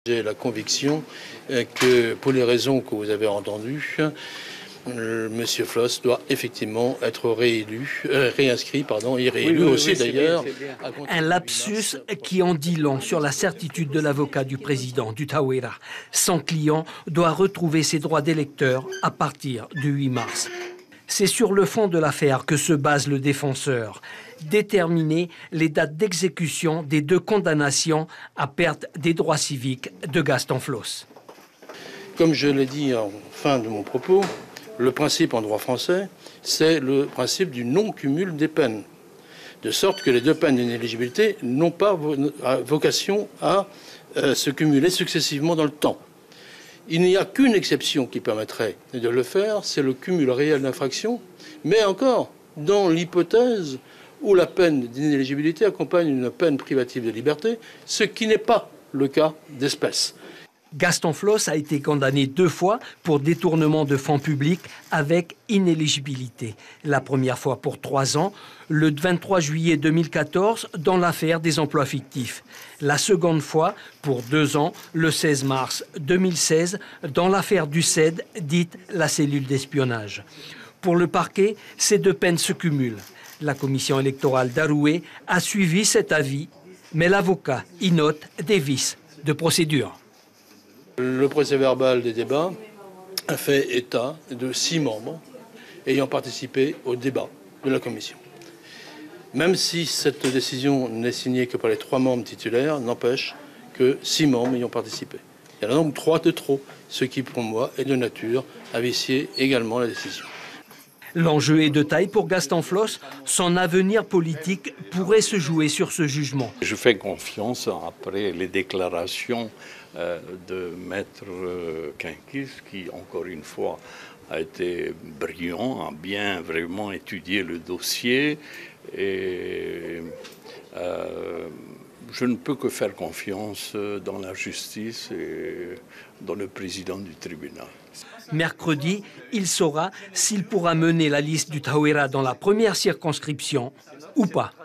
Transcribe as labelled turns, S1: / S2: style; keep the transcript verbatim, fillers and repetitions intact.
S1: J'ai la conviction que, pour les raisons que vous avez entendues, euh, M. Floss doit effectivement être réélu, euh, réinscrit, pardon, et réélu oui, oui, aussi oui, d'ailleurs.
S2: Un lapsus qui en dit long sur la certitude de l'avocat du président du Tawera. Son client doit retrouver ses droits d'électeur à partir du huit mars. C'est sur le fond de l'affaire que se base le défenseur. Déterminer les dates d'exécution des deux condamnations à perte des droits civiques de Gaston Floss.
S1: Comme je l'ai dit en fin de mon propos, le principe en droit français, c'est le principe du non-cumul des peines. De sorte que les deux peines d'inéligibilité n'ont pas vocation à euh, se cumuler successivement dans le temps. Il n'y a qu'une exception qui permettrait de le faire, c'est le cumul réel d'infractions, mais encore dans l'hypothèse où la peine d'inéligibilité accompagne une peine privative de liberté, ce qui n'est pas le cas d'espèce.
S2: Gaston Floss a été condamné deux fois pour détournement de fonds publics avec inéligibilité. La première fois pour trois ans, le vingt-trois juillet deux mille quatorze, dans l'affaire des emplois fictifs. La seconde fois pour deux ans, le seize mars deux mille seize, dans l'affaire du C E D, dite la cellule d'espionnage. Pour le parquet, ces deux peines se cumulent. La commission électorale d'Aroué a suivi cet avis, mais l'avocat y note des vices de procédure.
S1: Le procès-verbal des débats a fait état de six membres ayant participé au débat de la commission. Même si cette décision n'est signée que par les trois membres titulaires, n'empêche que six membres y ont participé. Il y en a donc trois de trop, ce qui pour moi est de nature à vicier également la décision.
S2: L'enjeu est de taille pour Gaston Floss. Son avenir politique pourrait se jouer sur ce jugement.
S3: Je fais confiance après les déclarations euh, de Maître euh, Quinkis, qui, encore une fois, a été brillant, a bien vraiment étudié le dossier. Et euh, je ne peux que faire confiance dans la justice et dans le président du tribunal.
S2: Mercredi, il saura s'il pourra mener la liste du Tawera dans la première circonscription ou pas.